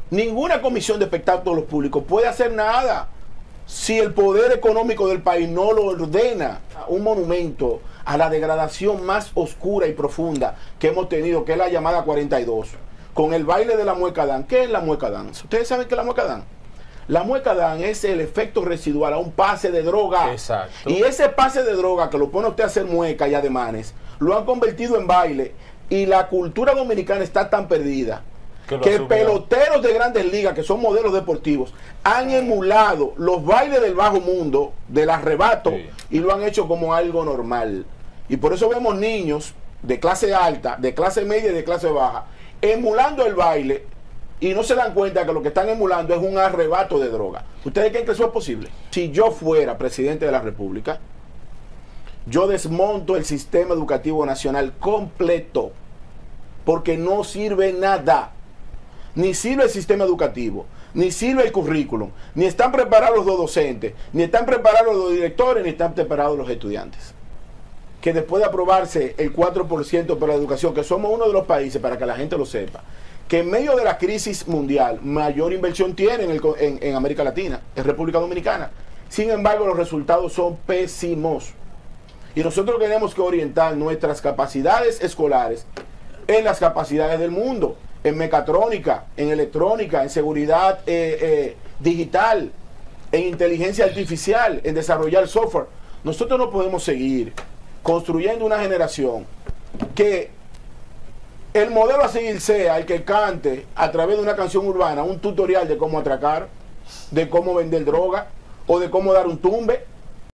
Ninguna comisión de espectáculos públicos puede hacer nada si el poder económico del país no lo ordena. Un monumento a la degradación más oscura y profunda que hemos tenido, que es la llamada 42, con el baile de la mueca dan. ¿Qué es la mueca dan? ¿Ustedes saben qué es la mueca dan? La mueca dan es el efecto residual a un pase de droga. Exacto. Y ese pase de droga que lo pone usted a hacer mueca y ademanes, lo han convertido en baile. Y la cultura dominicana está tan perdida que peloteros de grandes ligas, que son modelos deportivos, han emulado los bailes del bajo mundo, del arrebato, sí, y lo han hecho como algo normal. Y por eso vemos niños de clase alta, de clase media y de clase baja, emulando el baile, y no se dan cuenta que lo que están emulando es un arrebato de droga. ¿Ustedes creen que eso es posible? Si yo fuera presidente de la República, yo desmonto el sistema educativo nacional completo, porque no sirve nada. Ni sirve el sistema educativo, ni sirve el currículum, ni están preparados los docentes, ni están preparados los directores, ni están preparados los estudiantes. Que después de aprobarse el 4% para la educación, que somos uno de los países, para que la gente lo sepa, que en medio de la crisis mundial mayor inversión tiene en América Latina, en República Dominicana. Sin embargo, los resultados son pésimos. Y nosotros tenemos que orientar nuestras capacidades escolares en las capacidades del mundo, en mecatrónica, en electrónica, en seguridad digital, en inteligencia artificial, en desarrollar software. Nosotros no podemos seguir construyendo una generación que el modelo a seguir sea el que cante a través de una canción urbana un tutorial de cómo atracar, de cómo vender droga o de cómo dar un tumbe.